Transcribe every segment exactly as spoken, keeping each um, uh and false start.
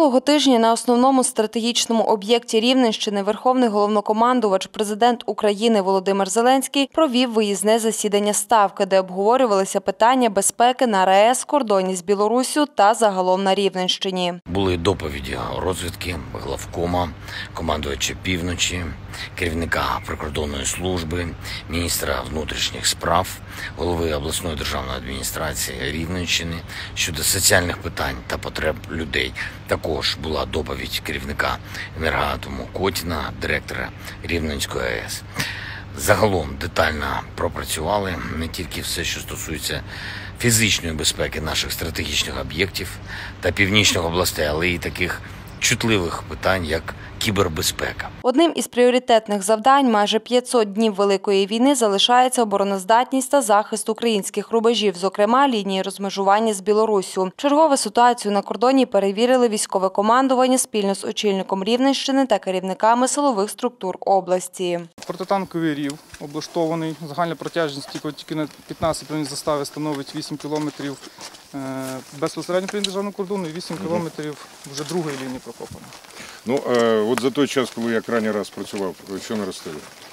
Минулого тижня на основному стратегічному об'єкті Рівненщини Верховний головнокомандувач, президент України Володимир Зеленський провів виїзне засідання Ставки, де обговорювалися питання безпеки на РаЕС, кордоні з Білоруссю та загалом на Рівненщині. Були доповіді розвідки, главкома, командувача Півночі, керівника прикордонної служби, міністра внутрішніх справ, голови обласної державної адміністрації Рівненщини щодо соціальних питань та потреб людей. Також була доповідь керівника Енергоатому Котіна, директора Рівненської АЕС. Загалом детально пропрацювали не тільки все, що стосується фізичної безпеки наших стратегічних об'єктів та північних областей, але й таких чутливих питань, як кібербезпека. Одним із пріоритетних завдань майже п'ятсот днів Великої війни залишається обороноздатність та захист українських рубежів, зокрема лінії розмежування з Білоруссю. Чергову ситуацію на кордоні перевірили військове командування спільно з очільником Рівненщини та керівниками силових структур області. Протитанковий рів облаштований, загальна протяжність тільки на п'ятнадцять кілометрів застави становить вісім кілометрів безпосередньо по державному кордону і вісім кілометрів вже другої лінії прокопано. Ну, от за той час, коли я крайній раз працював, що наростили?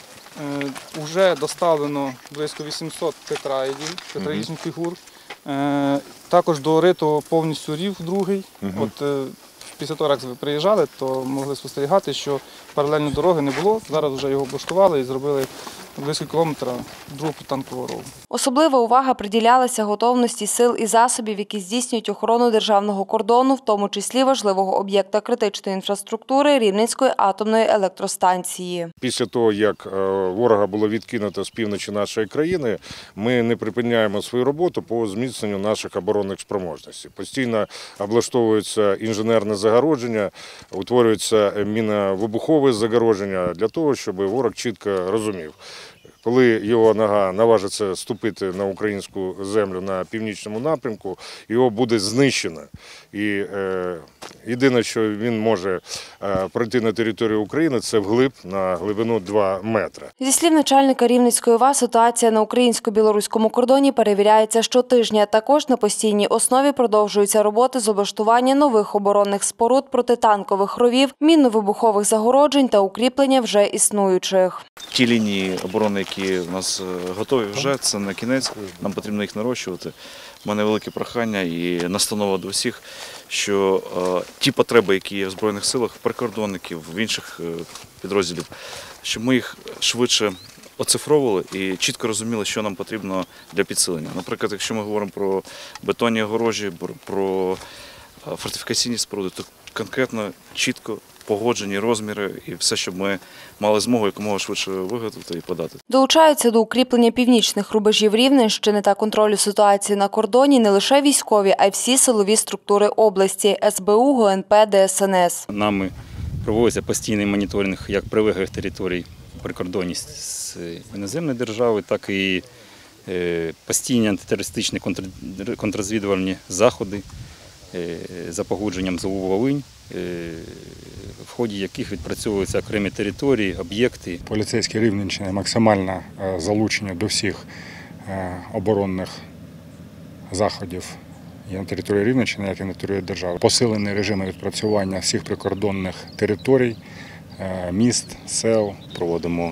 Уже доставлено близько вісімсот тетраїдів, тетраїдних фігур. Також дорито повністю рів другий. От після того, як ви приїжджали, то могли спостерігати, що паралельно дороги не було. Зараз вже його облаштували і зробили близько кілометра другого протитанкового рову. Особлива увага приділялася готовності сил і засобів, які здійснюють охорону державного кордону, в тому числі важливого об'єкта критичної інфраструктури Рівненської атомної електростанції. Після того, як ворога було відкинуто з півночі нашої країни, ми не припиняємо свою роботу по зміцненню наших оборонних спроможностей. Постійно облаштовується інженерне загородження, утворюється міновибухове загородження для того, щоб ворог чітко розумів, коли його нога наважиться ступити на українську землю на північному напрямку, його буде знищено. І е, єдине, що він може е, пройти на територію України, це вглиб на глибину два метри. Зі слів начальника Рівненської ОВА, ситуація на українсько-білоруському кордоні перевіряється щотижня. Також на постійній основі продовжуються роботи з облаштування нових оборонних споруд, протитанкових ровів, мінно-вибухових загороджень та укріплення вже існуючих. Ті лінії оборони, які в нас готові вже, це на кінець, нам потрібно їх нарощувати. У мене велике прохання і настанова до всіх, що е, ті потреби, які є в Збройних силах, в прикордонників, в інших е, підрозділів, щоб ми їх швидше оцифровували і чітко розуміли, що нам потрібно для підсилення. Наприклад, якщо ми говоримо про бетонні огорожі, про фортифікаційні споруди, то конкретно, чітко погоджені розміри і все, щоб ми мали змогу якомога швидше виготовити і подати. Долучаються до укріплення північних рубежів Рівненщини та контролю ситуації на кордоні не лише військові, а й всі силові структури області – ес бе у, ге ен пе, де ес ен ес. Нами проводиться постійний моніторинг як прилеглих територій прикордонні з іноземної держави, так і постійні антитерористичні контррозвідувальні заходи за погодженням зе у Волинь, в ході яких відпрацьовуються окремі території, об'єкти. Поліцейські Рівненщини максимально залучені до всіх оборонних заходів і на території Рівненщини, як і на території держави. Посилений режим відпрацювання всіх прикордонних територій, міст, сел. Проводимо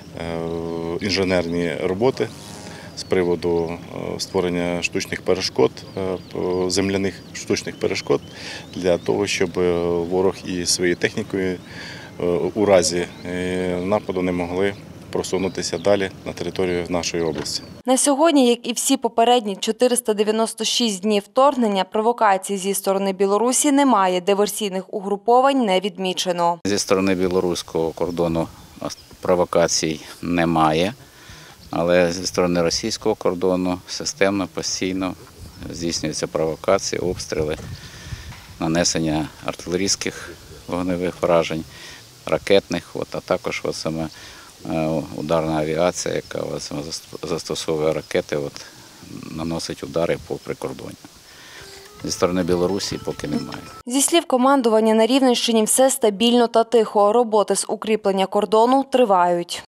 інженерні роботи з приводу створення штучних перешкод, земляних штучних перешкод, для того, щоб ворог і своєю технікою у разі нападу не могли просунутися далі на територію нашої області. На сьогодні, як і всі попередні чотириста дев'яносто шість днів вторгнення, провокацій зі сторони Білорусі немає, диверсійних угруповань не відмічено. Зі сторони білоруського кордону провокацій немає. Але зі сторони російського кордону системно, постійно здійснюються провокації, обстріли, нанесення артилерійських вогневих вражень, ракетних, от, а також от саме ударна авіація, яка от саме застосовує ракети, от, наносить удари по прикордонню. Зі сторони Білорусі поки немає. Зі слів командування, на Рівненщині все стабільно та тихо. Роботи з укріплення кордону тривають.